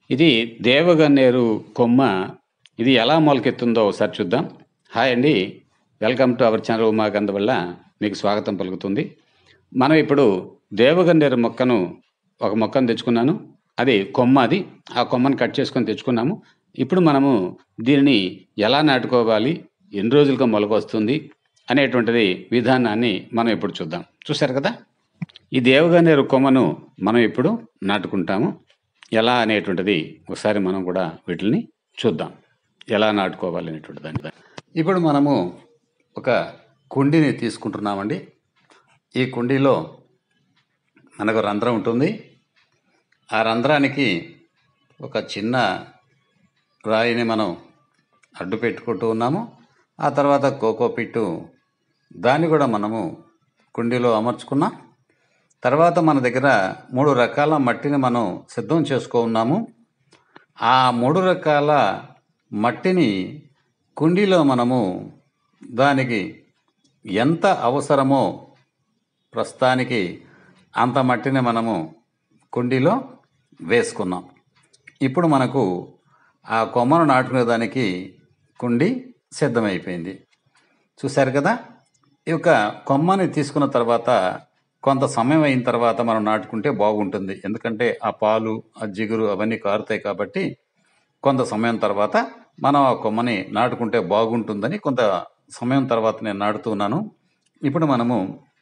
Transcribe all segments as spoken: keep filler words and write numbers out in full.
ఇది దేవగన్నేరు కొమ్మ. ఇది ఎలా మొలకెత్తుందో ఒకసారి చూద్దాం. హాయ్ అండి. Welcome to our channel Uma Gandhavalla మీకు స్వాగతం పలుకుతుంది. మనం ఇప్పుడు దేవగన్నేరు మొక్కను ఒక మొక్కను తెచ్చుకున్నాను. అది కొమ్మ అది. ఆ కొమ్మను కట్ చేసుకొని తెచ్చుకున్నాము. ఇప్పుడు మనము దీనిని ఎలా నాటుకోవాలి, ఎన్ని రోజులుగా మొలకొస్తుంది అనేటువంటిది విధానాన్ని మనం ఇప్పుడు చూద్దాం. చూశారు కదా, ఈ దేవగన్నేరు కొమ్మను మనం ఇప్పుడు నాటుకుంటాము. ఎలా అనేటువంటిది ఒకసారి మనం కూడా వీటిని చూద్దాం, ఎలా నాటుకోవాలి అనేటువంటి దాన్ని. ఇప్పుడు మనము ఒక కుండీని తీసుకుంటున్నామండి. ఈ కుండీలో మనకు రంధ్రం ఉంటుంది. ఆ రంధ్రానికి ఒక చిన్న రాయిని మనం అడ్డు పెట్టుకుంటూ ఉన్నాము. ఆ తర్వాత కోకో పిట్టు దాన్ని కూడా మనము కుండీలో అమర్చుకున్నాం. తర్వాత మన దగ్గర మూడు రకాల మట్టిని మనం సిద్ధం చేసుకో ఉన్నాము. ఆ మూడు రకాల మట్టిని కుండీలో మనము దానికి ఎంత అవసరమో ప్రస్తుతానికి అంత మట్టిని మనము కుండీలో వేసుకున్నాం. ఇప్పుడు మనకు ఆ కొమ్మను నాటుకునేదానికి కుండీ సిద్ధమైపోయింది. చూశారు కదా, ఈ యొక్క కొమ్మని తీసుకున్న తర్వాత కొంత సమయం అయిన తర్వాత మనం నాటుకుంటే బాగుంటుంది. ఎందుకంటే ఆ పాలు, ఆ జిగురు అవన్నీ కారుతాయి కాబట్టి కొంత సమయం తర్వాత మనం ఆ కొమ్మని నాటుకుంటే బాగుంటుందని కొంత సమయం తర్వాత నేను నాటుతూ ఉన్నాను. ఇప్పుడు మనము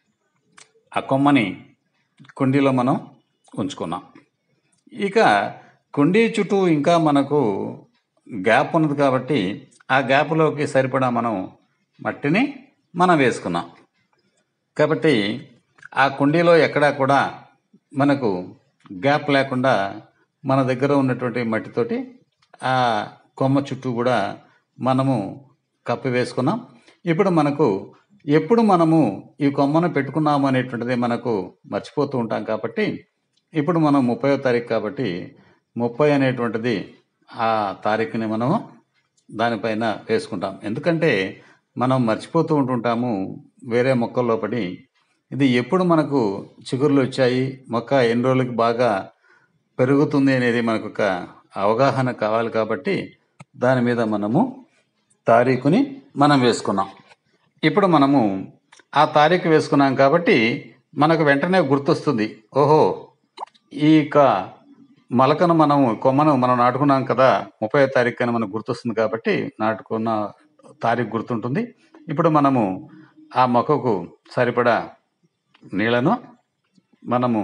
ఆ కొమ్మని కుండీలో మనం ఉంచుకున్నాం. ఇక కుండీ చుట్టూ ఇంకా మనకు గ్యాప్ ఉన్నది కాబట్టి ఆ గ్యాప్లోకి సరిపడా మనం మట్టిని మనం వేసుకున్నాం. కాబట్టి ఆ కుండీలో ఎక్కడా కూడా మనకు గ్యాప్ లేకుండా మన దగ్గర ఉన్నటువంటి మట్టితోటి ఆ కొమ్మ చుట్టూ కూడా మనము కప్పి వేసుకున్నాం. ఇప్పుడు మనకు ఎప్పుడు మనము ఈ కొమ్మను పెట్టుకున్నాము అనేటువంటిది మనకు మర్చిపోతూ ఉంటాం. కాబట్టి ఇప్పుడు మనం ముప్పయో తారీఖు కాబట్టి ముప్పై అనేటువంటిది ఆ తారీఖుని మనము దానిపైన వేసుకుంటాం. ఎందుకంటే మనం మర్చిపోతూ ఉంటుంటాము వేరే మొక్కల్లో పడి. ఇది ఎప్పుడు మనకు చిగుర్లు వచ్చాయి, మొక్క ఎన్ని రోజులకి బాగా పెరుగుతుంది అనేది మనకు ఒక అవగాహన కావాలి. కాబట్టి దాని మీద మనము తారీఖుని మనం వేసుకున్నాం. ఇప్పుడు మనము ఆ తారీఖు వేసుకున్నాం కాబట్టి మనకు వెంటనే గుర్తొస్తుంది, ఓహో ఈ యొక్క మొలకను మనం కొమ్మను మనం నాటుకున్నాం కదా ముప్పై తారీఖు అని మనకు గుర్తొస్తుంది. కాబట్టి నాటుకున్న తారీఖు గుర్తుంటుంది. ఇప్పుడు మనము ఆ మొక్కకు సరిపడా నీళ్లను మనము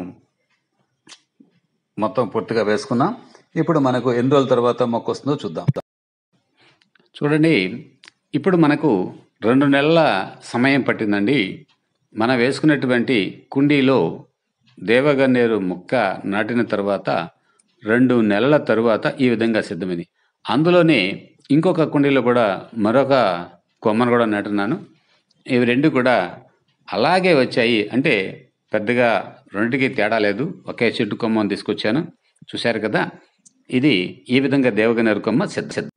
మొత్తం పూర్తిగా వేసుకున్నాం. ఇప్పుడు మనకు ఎన్ని రోజుల తర్వాత మొక్క వస్తుందో చూద్దాం. చూడండి, ఇప్పుడు మనకు రెండు నెలల సమయం పట్టిందండి. మనం వేసుకున్నటువంటి కుండీలో దేవగన్నేరు మొక్క నాటిన తర్వాత రెండు నెలల తరువాత ఈ విధంగా సిద్ధమైంది. అందులోనే ఇంకొక కుండీలో కూడా మరొక కొమ్మను కూడా నాటున్నాను. ఇవి రెండు కూడా అలాగే వచ్చాయి. అంటే పెద్దగా రెండింటికి తేడా లేదు, ఒకే చెట్టు కొమ్మను తీసుకొచ్చాను. చూశారు కదా, ఇది ఈ విధంగా దేవగన్నేరు కొమ్మ సిద్ధ సిద్ధం